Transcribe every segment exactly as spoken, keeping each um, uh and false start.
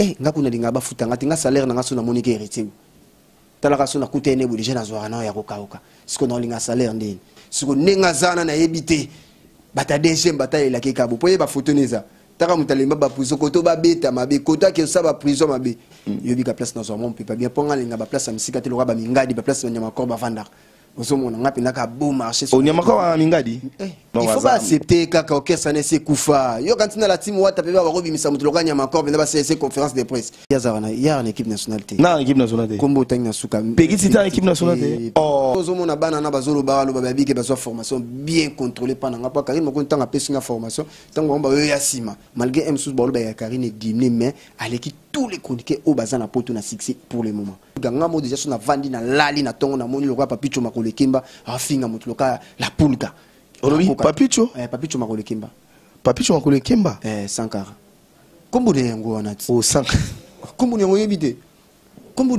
eh nga kuna linga bafuta nga tinga salaire na nga so na monike héritier talaka so na kutene bo déjà na zo na ya kokauka siko na linga salaire ndeni siko nenga zana na yebite bata deuxième bataille la ke kabo poye ba photo neza taka mutalemba ba prison koto ba beta mabe kota ke sa ba prison mabe yobi ka place na zo mon peut pas bien ponga linga ba place amsika te loka ba mingadi ba place nyama ko ba vanda osomona ngapi naka beau marché on yama ko mingadi il faut pas accepter kaka okesa na se kufa yo quand na la team wata pe ba ko bimisa mutu loka nyama ko benda ba C C conférence de presse yazana ya en équipe nationale te na équipe nationale te kombo tanga suka pegiti ta équipe nationale te oh osomona bana na bazolo ba lo ba biki ba so formation bien contrôlée pendant ngapa Karine moko tanga pesinga formation tango ba yo yasima malgré M sous ba lo ba ya Karine dimné mais à l'équipe tous les chroniqueurs au bazan na poto na succès pour le moment ganga mo déjà na vandi na lali na tongo na moni loka papicho makole kimba afinga mutu loka la pulka olobi papicho eh papicho makole kimba papicho makole kimba eh Sankara kombo de yango wana o Sankara kombo yango yebite kombo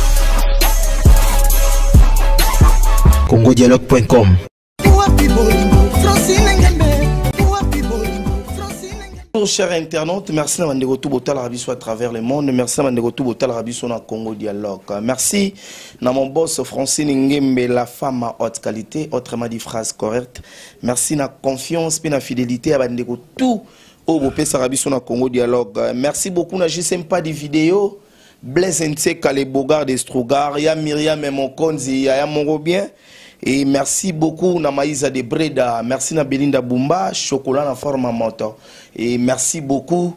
congo dialogue point com. Bonjour chers internautes, merci à Mandego Toubotal Rabiso à travers le monde, merci à Mandego Toubotal Rabiso dans Congo Dialogue. Merci à mon boss français Ngembe, la femme à haute qualité, autrement dit phrase correcte. Merci à la confiance et la fidélité à Mandego tout au beau pesa Rabiso dans Congo Dialogue. Merci beaucoup, je n'aime pas des vidéos. Blaise Nseka, les Bogards des Strougards, ya Myriam et mon Konzi, ya Morobien. Et merci beaucoup na Maïsa de Breda, merci na Belinda Bumba, chocolat en forme à moto. Et merci beaucoup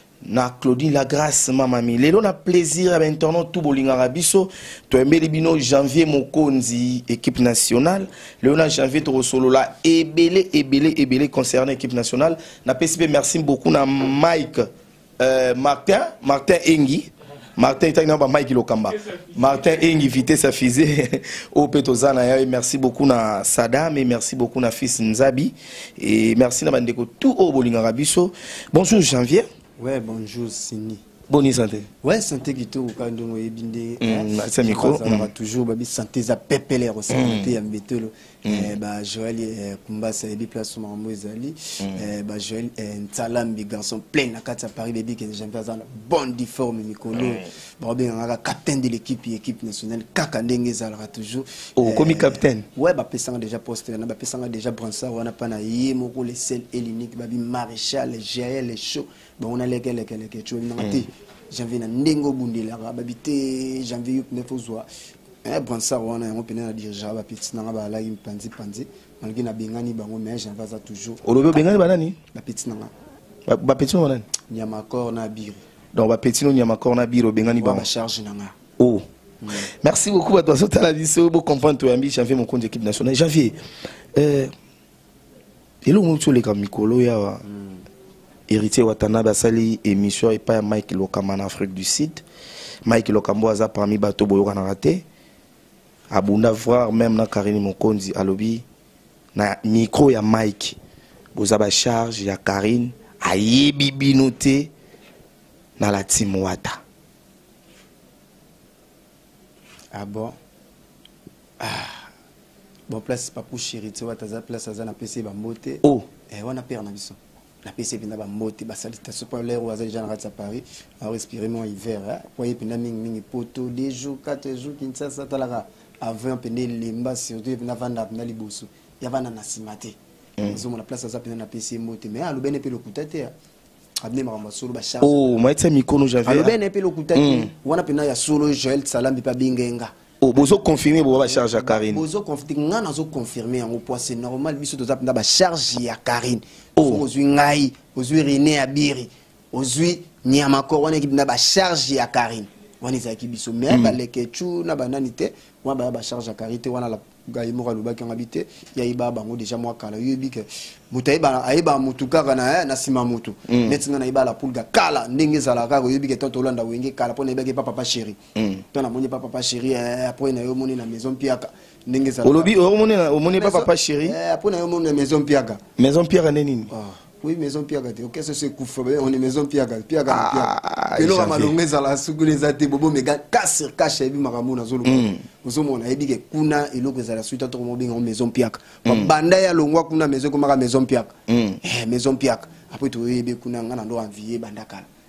na Claudine Lagrasse, ma mamie. Lélo na plaisir maintenant tout bolinga rabiso. To embeli bino janvier mokonzi équipe nationale. Léo na janvier to solo la ebele ebele ebele concernant équipe nationale. Na P C B merci beaucoup na Mike euh, Martin, Martin Engi. Martin est un Mike Lokamba. Martin est invité sa fusée au Petozana. Merci beaucoup na Sadam et merci beaucoup na fils Nzabi. Et merci na Bandeko tout au Bolinga Rabiso. Bonjour Janvier. Ouais, bonjour Sini. Bonne santé. Ouais, santé qui tout quand on est bindé. C'est micro. Ça va toujours babi santé za pepele au santé ya mbetelo. Eh ba Joël Kumba ça ebi place sur Mambo Ezali. Eh ba Joël Ntalambi garçon plein na kati Paris baby que j'aime pas ça bonne forme mikolo. Ba bien nga capitaine de l'équipe équipe nationale kaka ndenge zalera toujours. Oh comme capitaine. Ouais ba pesanga déjà poster na ba pesanga déjà Bransard wana pa na yé moko le seul et l'unique babi maréchal Gaël les show. Bon on a lesquels lesquels lesquels tu vois janvier na ndengo bundela rababité janvier yup ne fozwa eh Bransard wana yango pena na dirigeant ba petit na ba la impanzi panzi malgré na bengani bango mais janvier ça toujours olobe bengani banani ba petit na ba petit na banani Nyamakor na biri donc ba petit no Nyamakor na biro bengani bango ba charge na nga oh merci beaucoup à toi sur la vidéo pour comprendre toi ambi janvier mon compte équipe nationale janvier euh et là on sur les camicolo ya héritier Watanabe Sali émission et pas Mike Lokamba en Afrique du Sud. Mike Lokambo a parmi bateau boyo kana raté. Abunda voir même na Karine Mokonzi alobi na micro ya Mike. Boza ba charge ya Karine ayebi binoté na la team Wata. Ah bon. Ah. Bon place pas pour héritier Wata za place za na P C ba mbote. Oh, eh wana père na biso. La P C B n'a pas monté, bah salutation pour l'air où à Paris, à respirer mon hiver, voyez puis ming ming poto des jours quatre jours qui ne ça ça talara avant peine les mbas surtout na vanda na liboso ya vana na simate ils ont la place à ça peine na P C monté mais à le ben epelo kutate abne maramba solo ba charge oh moi c'est mikono j'avais le ben epelo kutate wana peine ya solo Joël Salam bi pa bingenga. Oh, bozo confirmer bo ba charge à Karine. Bozo confirmer ngana zo confirmer en poids c'est normal biso to zapna ba charge ya Karine. Oh, ozui ngai, ozui René Abiri, ozui Nyamakor wana équipe na ba charge ya Karine. Wana ezaki biso mais ba lekechu na banani te, wana ba ba charge ya Karine wana la gayi mo kaluba ki ngabité, ya iba bango déjà moi kala yebi ke mutayi ba aiba mutuka kana na sima mutu. Netinga na iba la pulga kala ndenge zala ka yebi ke tonto Landa wenge kala pona iba ke papa papa chéri. Tona moni papa papa chéri après na yo moni na maison piaka ndenge zala. Olobi o moni na o moni papa papa chéri. Après na yo moni na maison piaka. Maison piaka nini? Oui, maison Piaga. Qu'est-ce que c'est couvre? On est maison Piaga. Piaga, Piaga. Que l'on a malongé à la soupe les athées, bobo, mais casse, cache, et puis maramou na zolo. Nous sommes on a dit que kuna et l'eau que ça la suite à tout le monde en maison Piaga. Bandaya longwa kuna maison comme la maison Piaga. Eh, maison Piaga. Après tout, eh bien kuna ngana ndo envier bandakala.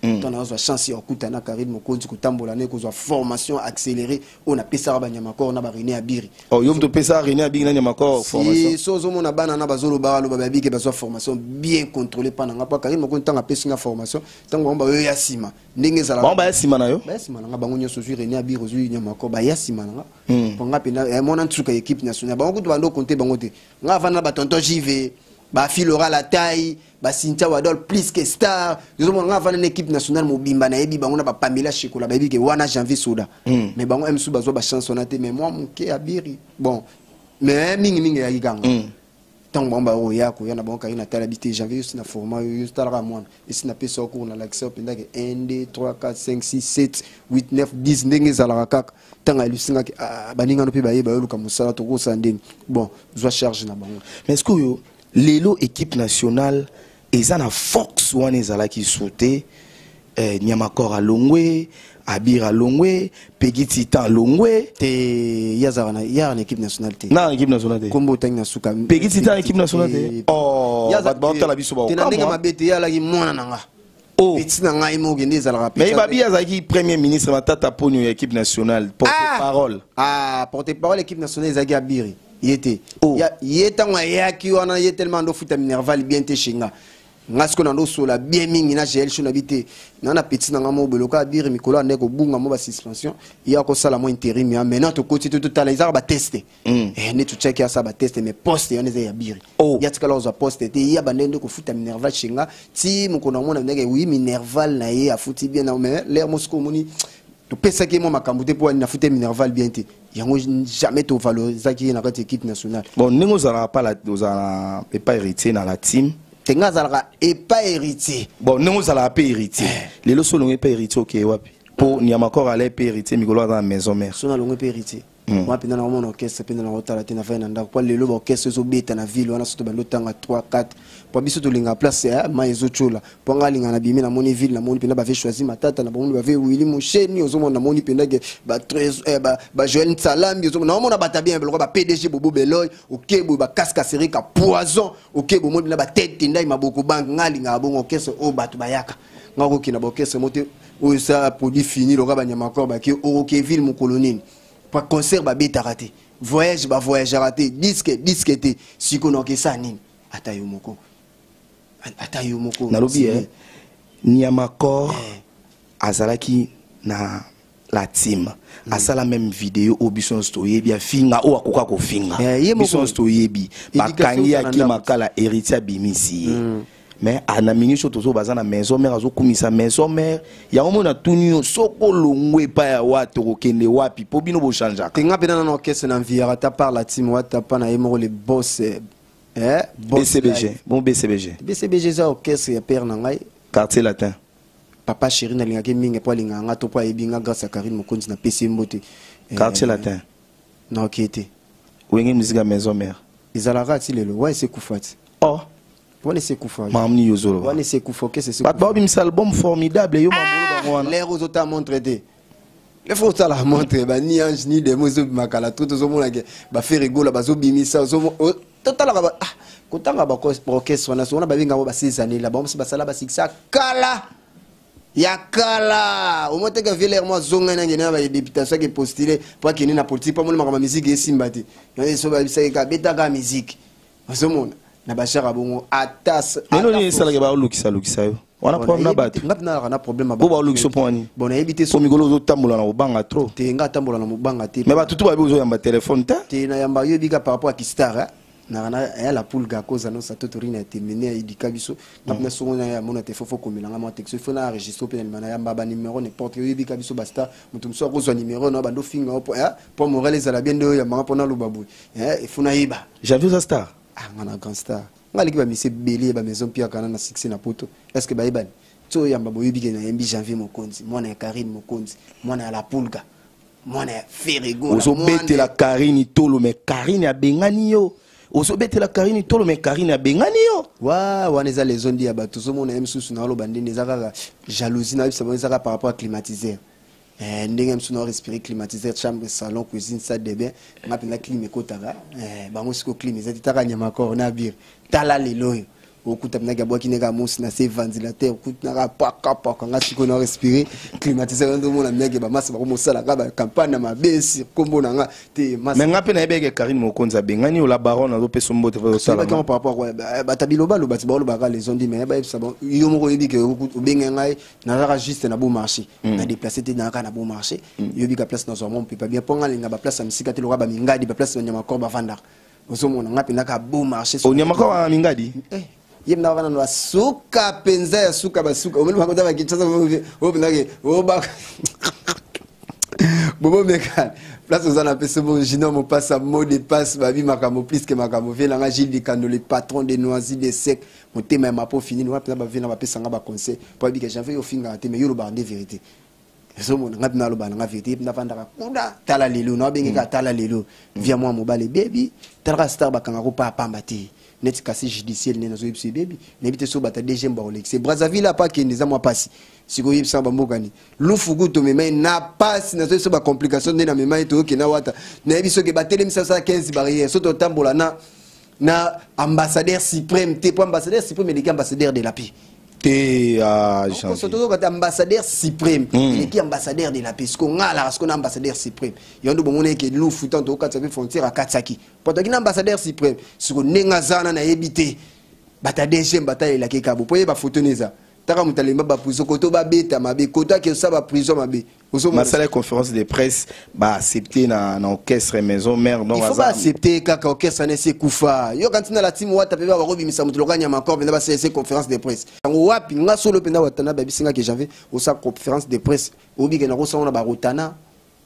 ton a chance ya kutana Karine Mokonzi kutambola ne kozwa formation accélérée on a pesa ba Nyamakor na ba René Abiri oh yom to pesa René Abiri na Nyamakor formation si so zo mona bana na bazolo ba lo ba biki bazwa formation bien contrôlée pendant nga pa Karine Mokonzi tanga pesa nga formation tango ba yo ya sima ndenge zala ba ba ya sima na yo ba sima nga bango nyoso zwi René Abiri zwi Nyamakor ba ya sima nga ponga pena mona ntsuka équipe nationale bango kutu bando compter bango te nga vana ba tonton J V ba filora la taille ba Cynthia Wadol plus que star nous avons avant une équipe nationale mobimba na yebi bango na ba Pamela Chikola ba yebi ke wana janvier soda mais bango M sou bazo ba chansonnate mais moi mon ke Abiri bon mais mingi mingi ya ganga tant bon ba o ya ko ya na bango Karine Tala habité janvier aussi na format yo stara mwana et si na pesa ko na l'accès penda ke un deux trois quatre cinq six sept huit neuf dix ndenge zala kaka tanga lusinga ke baninga no pe ba yeba yo luka musala to ko sandeni bon zo charge na bango mais est-ce que yo l'élo équipe nationale et ça na force wana ezala qui sauté eh, Nyamakor à Longwe Abir à Longwe Peggy Titan Longwe te yazara na ya équipe nationale te na équipe nationale te kombo tanga suka Peggy Titan équipe nationale te oh ba ba tala biso ba te na ndenge mabete ya la ki mwana nanga oh petit na ngai mo gende ezala rapide mais babi azaki premier ministre Matata Ponyo équipe nationale porte parole ah porte parole équipe nationale ezaki Abiri yete ya yeta ngwa yaki wana ye tellement ndo futa minerval bien te chinga ngasko na ndo sola bien mingi na gel shona bité na na petit na ngamo beloka Abiri mikolo ande ko bunga mo ba suspension ya ko sala mo intérim ya maintenant to côté to tala izara ba tester eh ne tu check ya sa ba tester mais poste ya neze ya Abiri ya tikala oza poste te ya bandende ko futa minerval chinga ti mo kona mona ndenge oui minerval na ye a futi bien na mais l'air mosko moni to pesa ke mo makambo te po na futa minerval bien te yango jamais to valoriser qui na notre équipe nationale bon ningo zala pas la zala et pas héritier dans la team tenga zala et pas héritier bon ningo zala pas héritier les lo solonge pas héritier OK wapi pour Nyamakor aller pas héritier mikolo dans la maison mère sona longe pas héritier moi pena na mon orchestre pena na hôtel la tena fena ndako le lo orchestre zo beta na ville wana soto bando tanga trois quatre pour biso to linga place ma ezo chola pour nga linga na bimi na moni ville na moni pena ba ve choisir matata na bondi ba ve Willy Musheni ozo mona moni pena ke ba trésor ba ba Joël Salambi ozo mona mona bata bien ba P D G Bobo Beloy OK bo ba casque serika poison OK bo moni na ba tête ndai maboko bank nga linga bon orchestre o batu bayaka nga ko kina ba orchestre mote o ça produit fini lo ba Nyamakor ba ki OK ville mon colonine pas concert ba beta raté voyage ba voyage raté disque disque té siko no ke sanini atayo moko atayo moko na lobi eh Nyamakor azalaki na la team asala même vidéo au bison stoye bien finga o akoka ko finga bison stoye bi bakangi ya ki makala héritier bimisi mais ana ministre tozo bazana maison mère azo kumisa maison mère ya omo na tunio soko longwe pa ya watu kokende wapi po bino bo chanja tenga pena na orchestre na enviara ta par la team wata pa na yemo le boss eh B C B G bon B C B G B C B G za orchestre ya père na ngai quartier latin papa chéri na linga ke minga po linga nga to po ebinga grâce à Karine Mokonzi na P C Mbote quartier latin na okete wenge musique maison mère izalaka ti lelo wa ese kufati oh wana ese kufa mamni yozolo wana ese kufa ke c'est ba ba bim album formidable yo mamolo ba wana les autres montre te les faut ça la montre ba ni ange ni de mozo makala tout zo mona ke ba faire rigola ba zo bimisa zo total ba ah kotanga ba orchestre wana so wana ba binga ba six années là ba ba sala ba six kala ya kala au moins que Villermo zonga na ngena ba députation qui postuler pour que ni na politique pas mo ma musique et simbati na so ba bisa ka beta ka musique zo mona na bashara bongo atas mais non ni sala ke ba olukisa lukisa yo wana problème na bato ngapna na problème ba bo ba olukisa point bon na ebité so migolo zo tambola na obanga trop te nga tambola na mobanga te mais ba tutu ba zo yamba téléphone ta te na yamba yo bika par rapport à Kistar na na ya la poule ga cause na sa totorina terminé idika biso ngapna so na ya mona te fofo komela ma texte faut na enregistrer pe na ya mbaba numéro n'importe yo bika biso basta mutum so ko zo numéro na bando finga po pour morale za la bien de ya mama pona lubabu eh faut na iba j'avais ça star ah ngana grand star ngali ki ba mise belé ba maison pia kana na succès na poto est-ce que ba ibani to yamba boyebi ke na yembi janvier Mokonzi mwana ya Karine Mokonzi mwana ya la pulga mwana ya Ferrigo ozo bete la Karine tolo mais Karine a bengani yo ozo bete la Karine tolo mais Karine a bengani yo wa wana za les zones dia bato zo mona emsusu na lo bandine zaka jalousie na bisa bonza par rapport à climatiseur eh ndenge msu na respirer climatiseur chambre salon cuisine salle de bain ngapenda clim ekotaka eh bango siko clim ezati taka Nyamakor na bir tala lelo okuta mnaka bwa kineka musi na se ventilateur okuta na paka paka ngati ko na respirer climatiseur ndo mona mnaka ba masa ba ko mosala ka ba campagne ma besi kombo na nga te masa mais ngape na ebeke Karine Mokonzi abengani ou la baronne azo peso mbote fa sala par rapport à batabilo balo batibalo baka les ont dit mais ba ça bon yo moko yebi ke obenga ngai na la juste na bon marché na déplacer te na ka na bon marché yo bi ka place na zo mon peut pas bien ponga linga ba place amsika te lo ba mingadi ba place nyama korba vanda osomona ngapi naka bon marché o nyama ko mingadi eh yem na wana no suka penza ya suka basuka omeli bakota bakitsa o binake o ba bobo meka place aux ana pese bon jino mo passe mot de passe babi makamo plus que makamo vela nga Gilles Dikano le patron des noisis des secs mon tema ma po fini no ba vela ba pesa nga ba conseil pour bi que j'avais au finga te mais yo lo ba de vérité so mon ngapi na lo ba nga vérité na vanda kuda tala lelo no bengi ka tala lelo via moi mobile baby tala star ba kanga ko pa pamba te net kasi judiciaire ne nazo yipsi baby nebite so bata deuxième ba Olex Brazzaville a pas que neza moi passe siko yipsa ba mbokani lufugu to mema na passe nazo so ba complication ne na mema to ke na wata na biso ke batele misa quinze barrières so to tambola na na ambassadeur suprême te pour ambassadeur suprême et les ambassadeurs de la paix te ah change surtout quand ambassadeur suprême il est ambassadeur de la paix ce qu'on a là ce qu'on a ambassadeur suprême yondo bomone ke lufu tanto ka tsabe frontière à Katsaki pour que ambassadeur suprême ce qu'on nenga zana na ebité bata deuxième bataille la ke kabo poye ba photo neza taka mutalemba ba prison koto ba beta mabe kota ke ça ba prison mabe ma salle conférence de presse ba accepter na na orchestre maison mère non il faut pas accepter kaka orchestre na se kufa yo quand na la team wata pe ba robi misa mutulokanya makor benda ba se conférence de presse ngo wapi nga solo penda watana ba bisinga ke j'avais au sa conférence de presse obi ke na ko sona ba rotana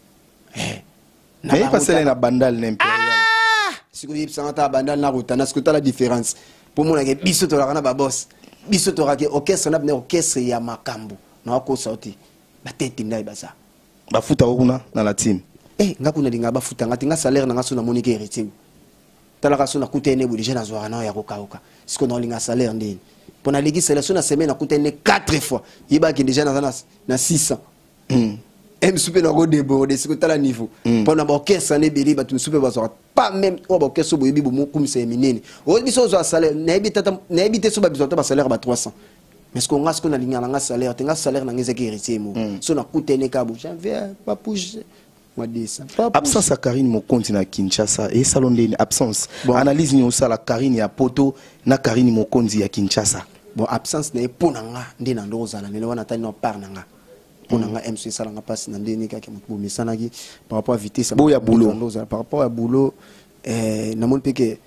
eh mais pas celle na bandal l'impérial siko yipsa ta bandal na rotana ce que tu la différence pour moi ke biso to la kana ba boss biso to rake orchestre na bne orchestre ya makambo na ko sauti ba tete ndai basa ba futa okuna na la team eh ngakuna linga ba futa ngati nga salaire na ngaso na monique héritier tala kaso na kutene bu déjà na zo na ya kokauka siko na linga salaire ndeni pona ligi sélection na semaine na kutene quatre fois yiba ki déjà na na six cents mm em super na go déborder siko tala niveau pona ba orchestre ne beli ba tu super ba zo pas même o ba orchestre bo yibi bo mo kumisa minene o biso zo salaire na yibi tata na yibi te so ba biso to ba salaire ba trois cents mais ce qu'on a ce qu'on a ligné na salaire tenga salaire na ngeze héritier mo so na kutene ka bu janvier pas pousse mois décembre absence à Karine Mokonzi na Kinshasa et salon de absence bon analyse ni osala Karine ya poto na Karine Mokonzi ya Kinshasa bon absence na epona nga ndi na ndoza na lelo wana tani no par na nga pona nga M C sala nga passe na ndeni ka ke mutu misanaki par rapport à vitesse bo ya boulot par rapport à boulot euh na mon peke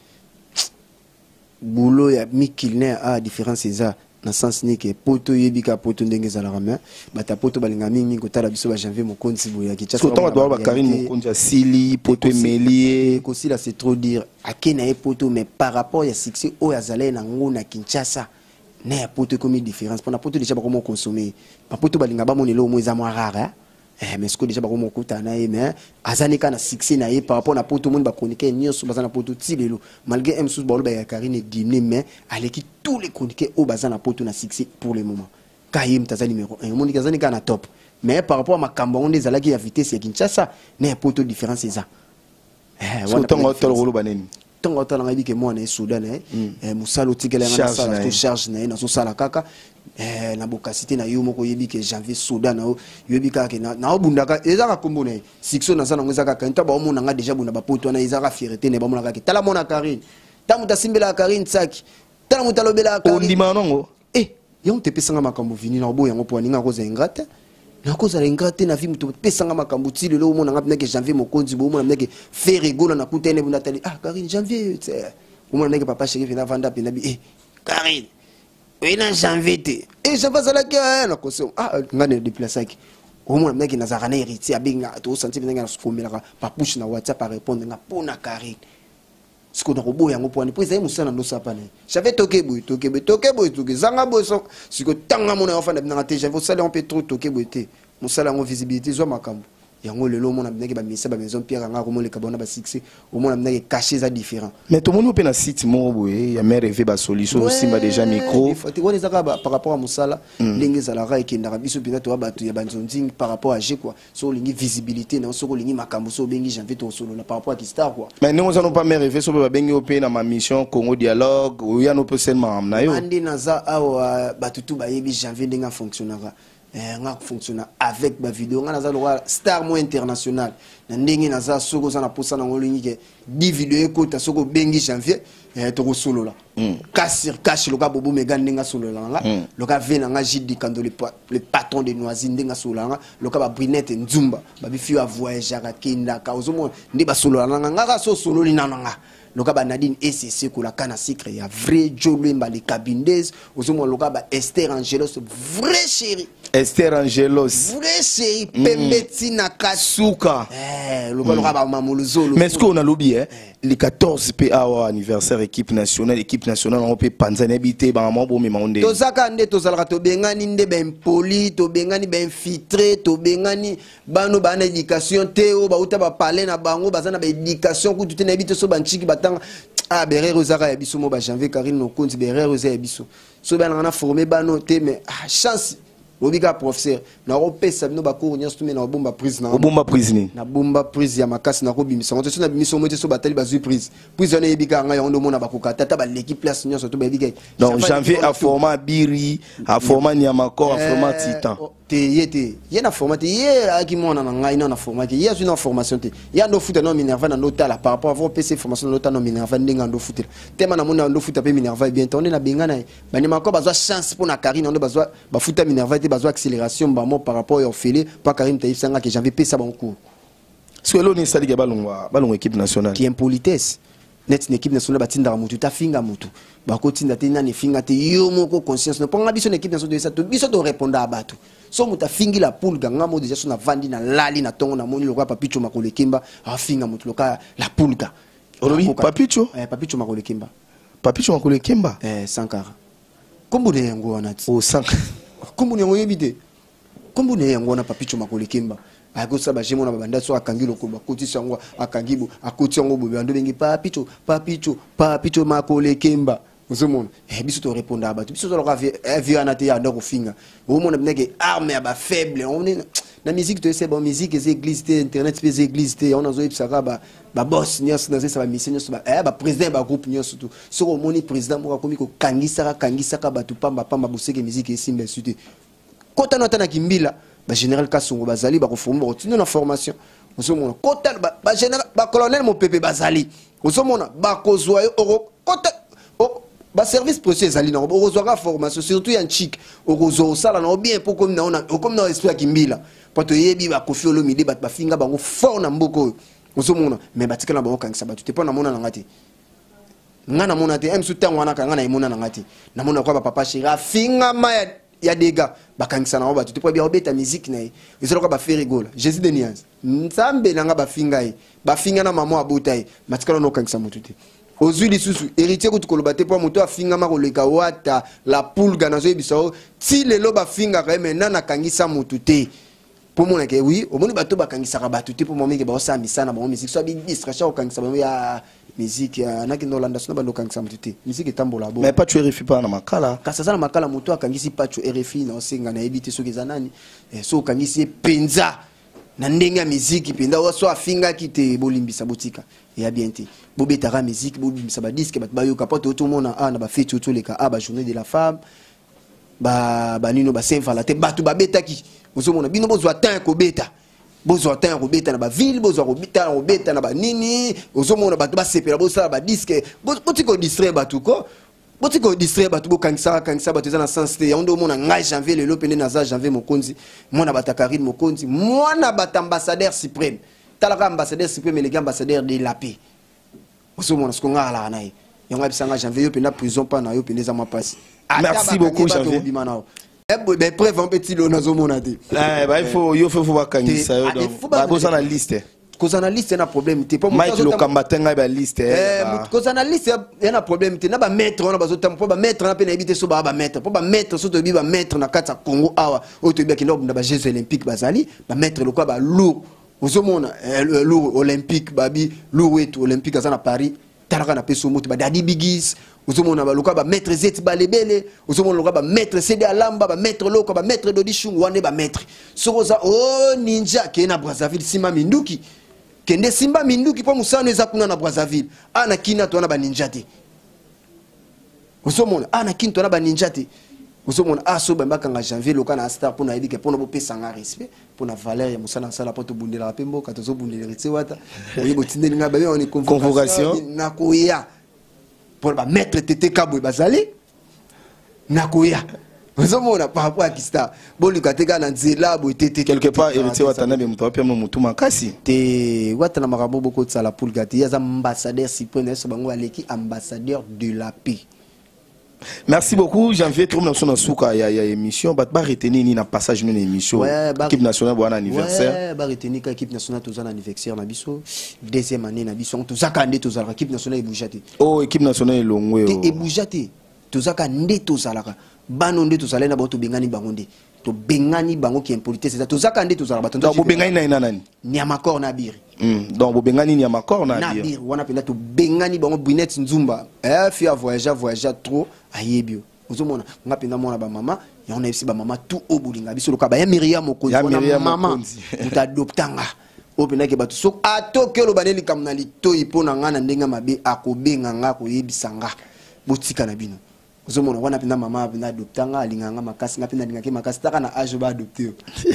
boulot ya mikilne a différence ça na sens ni ke poto yebika poto ndenge za la rame bata poto balinga mingi ko tala biso ba janvier Mokonzi boya ki tshasa to ba Karine Mokonzi asili poto emelier ko sila c'est trop dire akena e poto mais par rapport ya succès o ya zale na ngona Kinshasa na ya poto comme différence pour na poto déjà ba comment consommer ba poto balinga ba monelo mo za mo rare eh mais ce que déjà ba comment kuta na e mais azanika na succès na e par rapport na poto monde ba chroniquer nyonso bazana poto tilelo malgré M sous bolo ba ya Karine dîner mais aleki tous les chroniqueurs au bazana poto na succès pour le moment kayim taza numéro un monde kazanika na top mais par rapport à makambo on des alaki ya vitesse ya Kinshasa na poto différence c'est ça eh wana tongo tolo rolo baneni tongo tolo ngabi ke mo na Soudan eh musalo tikela na sala to charge na na so sala kaka eh na bokasité na yo moko yebi ke janvier Soudan na yebi ka ke na na obundaka ezaka kombo na sikso na sana ngezaka ka nta ba omona nga déjà bunda ba poto na ezaka fierté ne ba mona ka ke tala mona Karine tamu tasimbela Karine tsaki tala mutalobela Karine ondima nongo eh yo te pesanga makambo vini na obo yango po ninga ko za ingrate na koza ingrate na vie muto pesanga makambo ti lelo omona nga pneke janvier Mokonzi bo omona pneke faire rigola na kutene bunda tali ah Karine janvier omona pneke papa chéri vina vanda pena bi eh Karine oui na janvier te et je vais aller à la caution ah ngane déplacer qui au moins mec na zarana héritier abinga to senti benga na sukomela pa push na WhatsApp pa répondre nga pona Karine ce qu'on a robo yango poni po ezai musana ndo sapane j'avais toqué boy toqué boy toqué boy toqué zanga boy so ce que tanga mona enfant na te j'avais ça on peut trop toqué boy te musala ngo visibilité zo makambo yango lelo mona bneke ba misa ba maison Pierre nga ko mo le kabona ba succès au mona bneke caché ça différent mais tout le monde peut na site mo boye ya mère rêver ba solution aussi ba déjà micro on est par rapport à musala lingi zalara ekenda biso bina to ba to ya banzonzing par rapport à G quoi so lingi visibilité na so lingi makambo so bengi janvier to solo par rapport à qui star quoi mais nous on pas mère rêver so ba bengi op na ma mission Congo dialogue ou ya no peut seulement na yo andi naza awa batutu ba yebi janvier ndenga fonctionnera nga fonctionner avec ba vidéo nga naza loka star mo international na ndenge naza soko za na posa na ngolingi ke dix vidéo ko ta soko bengi janvier eh to ko solo la kasi kasi loka bobo mega ndenga solo la nga loka vena nga jidi kando le le patron de Noisy ndenga solo nga loka ba Brinette Nzumba ba bifi a voyager ka kinda ka ozomo ndi ba solo la nga nga so solo li nananga loka ba Nadine S C C ko la kana secret ya vrai Jolwemba les cabindes ozomo loka ba Esther Angelos vrai chéri Esther Angelos vrai chéri pembeti na kasuka eh loka loka ba mamuluzo mais est-ce qu'on a lobby hein les quatorze P A anniversaire équipe nationale équipe nationale on peut panzana habité ba mo bo mi maonde to zaka nde to zalaka to bengani nde ben poli to bengani ben infiltré to bengani bano ba na éducation teo ba uta ba parler na bango bazana ba éducation ku tutena habité so banchiki batanga ah berero zaka ya biso mo ba janvier Karine no konti berero za ya biso so ba na formé bano te mais ah chance Obiga professeur na opesa bino ba cours nyas tumi na bomba prise na bomba prise ni na bomba prise ya makasi na ko bimisa on so na bimiso mo te so batali ba zui prise prise na yebika nga ya ndo mona ba kokata ta ba l'équipe place nyas to ba yebika donc janvier a format biri a format Niamako a format Titan te yete ye na format ye aki mona na ngai na format ye azu na formation te ya ndo futa no Minerva na notala par rapport à vos P C formation na notala no Minerva ndenga ndo futa tema na mona ndo futa pe Minerva bien tonde na bengana ba Niamako bazwa chance pour na Karine ndo bazwa ba futa Minerva te bazwa accélération ba mo par rapport au Félé pas Karim Taïf sanga que j'avais payé ça bon cours parce que l'on est sali ga balongwa balongwa équipe nationale qui impolitesse net une équipe nationale batinda mutu ta finga mutu ba ko tinda te na ne finga te yo moko conscience no ponga biso équipe nationale de ça to biso to répondre à bato so muta fingi la poule ganga mo déjà so na vandi na lali na tongo na moni lokwa papicho makole kimba a finga mutu loka la poule ga olobi papicho eh papicho makole kimba papicho makole kimba eh Sankara kombo de yango wanati o Sankara kombo ne yango yebite kombo ne yango na papicho makole kimba akosa ba jemo na babanda so akangi lokoba koti sango akangibo akoti yango bobe ando bengi papicho papicho papicho makole kimba ozomona eh biso to répondre à bato biso to loka vie anate ya ndo kofinga omona bneke arme ya ba faible on na musique to c'est bon musique les églises internet les églises on a zo ipsaka ba ba boss nyos na ça ba mission nyos ba eh ba président ba groupe nyos tout so ko moni président mo komi ko kangisa kangisa ka bato pamba pamba boseke musique esimba suite kota nota na kimbila ba général Kasongo bazali ba ko former ba tino na formation ozomona kota ba général ba colonel mo pepe bazali ozomona ba kozwa oro kota ba service procès ali na ozwa formation surtout ya chic ozo sala na bien pour comme na comme na esprit ya kimbila poto yebi ba kofi olomide bat ba finga bango fort na mboko ozomona mais batika na bango kangisa batu te pona mona na ngati ngana mona te em suta ngwana ka ngana imona na ngati na mona kwa ba papa shira finga ma ya ya dega bakangisa na batu te po bia obeta musique na ezolo ba faire rigolo Jésus de Niaz nzambe na nga ba finga yi ba finga na mama abota yi matika no kangisa mutu te ozuli susu héritier kutu koloba te po moto afinga ma koleka wata la poule ganazo ebisao ti lelo ba finga ka mena na kangisa mutu te pour mon que oui au monde bateau bakangisa ka batu te pour moi que ba osa misana ba musique so bi distraction o kangisa ba ya musique na ki no landa so ba no kangisa mutu te musique tambola bo mais pas tu R F I pas na makala kasa za na makala moto akangisi pa tu R F I na osenga na ebite so keza nani so kangisi penza na ndenge ya musique penda so afinga ki te bolimbisa botika ya bien te bobetara musique bolimbisa ba disque bat ba yo kapote tout monde na ba fête tout les cas ba journée de la femme ba ba nino ba Saint Valentin batu ba betaki ozomona bino bozwa temps ko beta bozwa temps ko beta na ba ville bozwa ko beta ko beta na ba nini ozomona batu ba sepela bozala ba disque botiko distraire batu ko botiko distraire batu bo kangisa kangisa batu na sens te ondo mona ngai janvier lelo pende na za janvier mokonzi mona batakarine mokonzi mona batambassadeur suprême talaka ambassadeur suprême les ambassadeur de la paix ozomona ce qu'on a là naï yonga bisanga janvier yo penda prison pa na yo pende za mapasi merci beaucoup janvier ben preuve un petit lo nazomona te eh ba il faut yo faut faut kangisa yo donc ba boza na liste koza na liste na problème te po Mike lo kambatenga ba liste eh koza na liste ya na problème te na ba maître on a bazo tam po ba maître na pe na ebite so ba ba maître po ba maître so to bi ba maître na kata Congo awa o to bi ki na ba Jeux olympiques bazali ba maître lo kwa ba lourd ozomona lour olympique babi lour wetu olympique aza na Paris talaka na peso moto ba Daddy Bigis ozomona ba loka ba maître Zeti Balebele ozomona loka ba maître C D Alamba ba maître Loko ba maître Dodi Shungu wane ba maître sokoza oh ninja ke na Brazzaville Simba Minduki kende Simba Minduki po musano eza kuna na Brazzaville ana kina to na ba ninja te ozomona ana kina to na ba ninja te ozomona aso ba mbaka janvier loka na star pona yebike pona bo pesa nga respect pona valeur ya musana sala poto bundela pembo katozo bundela retse wata yebo tindeli nga ba on convocation na koya pour ba mettre tete kabwe bazali na koya ozomona par rapport à Kista bon lukateka na nzela bo tete quelque part héritier watana be muto apia mutu makasi te watana makambo boko tsala pour gati ya ambassadeur Cyprien so bango aleki ambassadeur de la paix. Merci beaucoup. Janvier, tout le monde a souka ya ya émission. Bat ba retenir ni na passage d'une émission. Équipe nationale bon anniversaire. Ouais, ba retenir ka équipe nationale tous anniversaire na biso. Deuxième année na biso. Tous akande tous ala équipe nationale boujate. Oh, équipe nationale longwe. Et boujate. Tous akande tous ala. Banonde tous ala na boto bengani bangonde. To bengani bango qui impolitesse c'est tous akande tous ala. Donc bo bengani na nani? Nyamakor na biri. Donc bo bengani Nyamakor na biri. Na biri wana penda to bengani bango Brunette Nzumba. Eh fi a voyager voyager trop. Ayebio ozomona nga penda mona ba mama ya on a ici ba mama tout au bolinga biso loka ba ya Myriam Mokonzi wana mama muta adoptanga o penda ke batu sok atoke lo baneli kamna litoyi pona nga na ndenga mabe akobenga nga ko yebisanga botika na bino ozomona wana penda mama penda adoptanga alinga nga makasi nga penda linga ke makasi taka na age ba adopter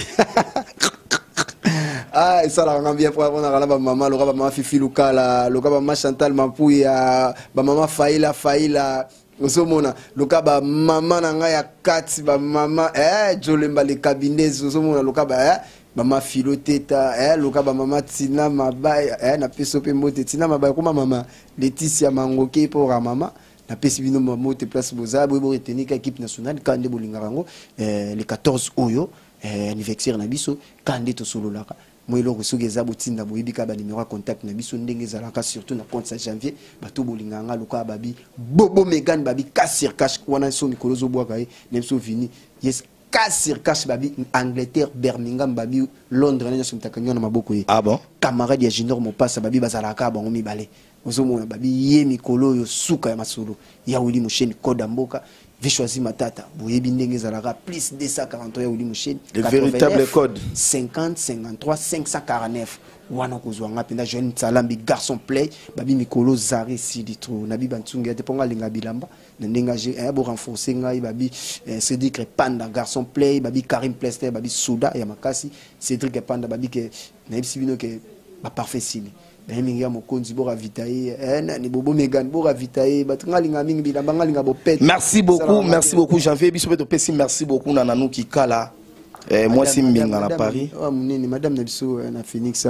ah ça la ngambia pour on a ba mama loka ba mama Fifi Lukala loka ba mama Chantal Mapuya ba mama Faila Faila ozomona loka ba mama na nga ya kati ba mama eh Jolemba le cabinet ozomona loka ba eh mama Filoteta eh loka ba mama Tina Mabaya eh na peso pe mote Tina Mabaya kuma mama Laetitia Mangoke pour mama na pesi bino mote place boza bo retenir équipe nationale kande bolingarango eh le quatorze oyo eh anniversaire na biso kande to solo laka moi lo resoge za botinda boyibika ba numéro contact na biso ndenge zalaka surtout na compte sa janvier bato bolinganga loka babi bobo Megan babi kasir cash wana so mikolo zo bwaka e nemso vini yes kasir cash babi Angleterre Birmingham babi Londres na so mtakanyo na maboko e ah bon camarade ya Junior Mopasa babi bazalaka bango mibale ozomona babi ye mikolo yo suka ya masolo ya Willy Musheni koda mboka Vichoisi Matata, boyebi ndenge zalaka plus deux cent quarante-trois ya Willy Musheni. Le véritable code cinquante cinquante-trois cinq cent quarante-neuf. Wana kozwa nga penda jeune Salambi garçon play babi mikolo Zari Siditro nabi bantunga te ponga linga bilamba ndenga je eh bo renforcer nga babi Cédric Panda garçon play babi Karim Plester babi Souda ya makasi Cédric Panda babi ke na ibsibino ke ba parfait sili Mingi Mokonzi bo ravitailler eh ni bobo Megan bo ravitailler batunga linga mingi bilamba ngalinga bo pet. Merci beaucoup, merci beaucoup Janvier biso pe to pesi merci beaucoup na nanu kikala. Eh, moi si mbinga na Paris. Oh munini madame na biso na Phoenix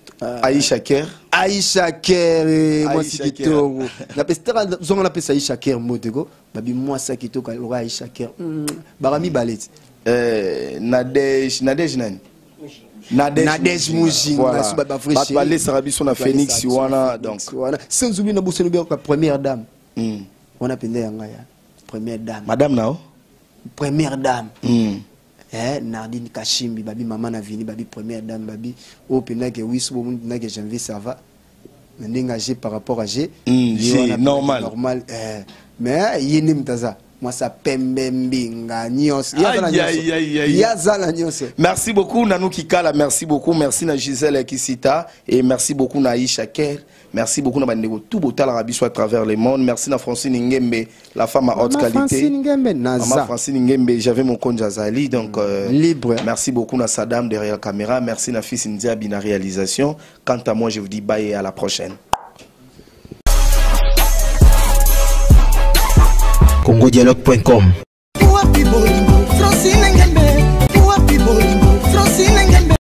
Aïcha Ker. Aïcha Ker moi si kitoko. Na pestera zonga na pesa Aïcha Ker modego babi moi sa kitoko ora Aïcha Ker. Barami baleti. Eh Nadej Nadej nani? Nadej Nadej Mujin na suba ba vrai chez. Ba les Arabiso na Phoenix wana donc. Voilà. Sans oublier na bossenu bien la première dame. Hmm. On a pendé nga ya. Première dame. Madame nao? Première dame. Hmm. Eh Nardine Kashimbi babi maman na vini babi première dame babi o pena ke wiso bo na ke janvier ça va ndinga j'ai par rapport à j'ai c'est normal normal eh mais yini mtaza moi ça pembe mbinga nyos ya zala nyos. Merci beaucoup Nanou Kikala, merci beaucoup, merci na Gisèle Kisita et merci beaucoup na Aïcha Ker. Merci beaucoup na bandego tout botal arabi soit à travers le monde. Merci na Francine Ngembe, la femme à haute qualité. Francine Ngembe naza. Francine Ngembe, j'avais mon compte Jazali donc euh, libre. Merci beaucoup na Sadam derrière la caméra, merci na fils India Bina réalisation. Quant à moi, je vous dis bye et à la prochaine. congo dialogue point com